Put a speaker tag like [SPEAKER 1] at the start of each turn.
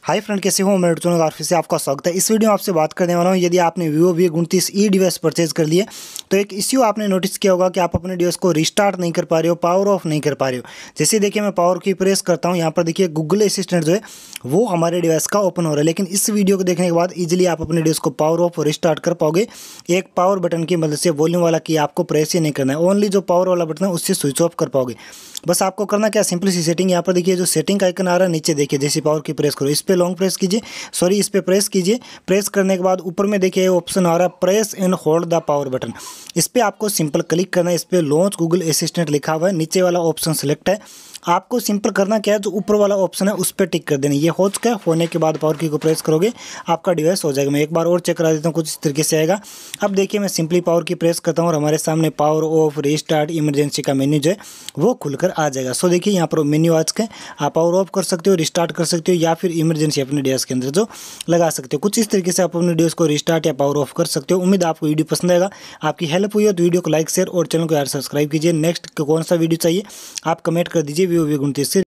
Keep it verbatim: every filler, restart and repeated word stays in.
[SPEAKER 1] Hi friend, कैसे हो? मैं चुनगा और फिर से आपका स्वागत है। इस वीडियो में आपसे बात करने वाला हूँ, यदि आपने वीवो वी उनतीस ई डिवाइस परचेज कर लिए तो एक इश्यू आपने नोटिस किया होगा कि आप अपने डिवाइस को रिस्टार्ट नहीं कर पा रहे हो, पावर ऑफ नहीं कर पा रहे हो। जैसे देखिए मैं पावर की प्रेस करता हूँ, यहाँ पर देखिए गूगल असिस्टेंट जो है वो हमारे डिवाइस का ओपन हो रहा है, लेकिन इस वीडियो को देखने के बाद ईजिली आप अपने डिवाइस को पावर ऑफ रिस्टार्ट कर पाओगे। एक पावर बटन की मदद से, वॉल्यूम वाला की आपको प्रेस ही नहीं करना है, ओनली जो पावर वाला बटन है उससे स्विच ऑफ कर पाओगे। बस आपको करना क्या, सिंपल सी सेटिंग, यहाँ पर देखिए जो सेटिंग का आइकन आ रहा है नीचे, देखिए जैसे पावर की प्रेस करो, इस पर लॉन्ग प्रेस कीजिए, सॉरी इस पर प्रेस कीजिए। प्रेस करने के बाद ऊपर में देखिए ऑप्शन आ रहा है press and hold the power button, इस पर आपको सिंपल क्लिक करना है। इस पर लॉन्च गूगल असिस्टेंट लिखा हुआ है, नीचे वाला ऑप्शन सेलेक्ट है। आपको सिंपल करना क्या है, जो ऊपर वाला ऑप्शन है उस पर टिक कर देना। ये हो चुका है, होने के बाद पावर की को प्रेस करोगे आपका डिवाइस हो जाएगा। मैं एक बार और चेक करा देता हूँ, कुछ इस तरीके से आएगा। अब देखिए मैं सिंपली पावर की प्रेस करता हूँ और हमारे सामने पावर ऑफ, रीस्टार्ट, इमरजेंसी का मेन्यू जो है वो खुलकर आ जाएगा। सो देखिए यहाँ पर मेन्यू आ चुका है, आप पावर ऑफ कर सकते हो, रिस्टार्ट कर सकते हो, या फिर इमरजेंसी अपने डिवाइस के अंदर जो लगा सकते हो। कुछ इस तरीके से आप अपने डिवाइस को रिस्टार्ट या पावर ऑफ कर सकते हो। उम्मीद आपको वीडियो पसंद आएगा। आपकी हेल्प हुई हो तो वीडियो को लाइक, शेयर और चैनल को यार सब्सक्राइब कीजिए। नेक्स्ट कौन सा वीडियो चाहिए आप कमेंट कर दीजिए वीवो वी उनतीस से।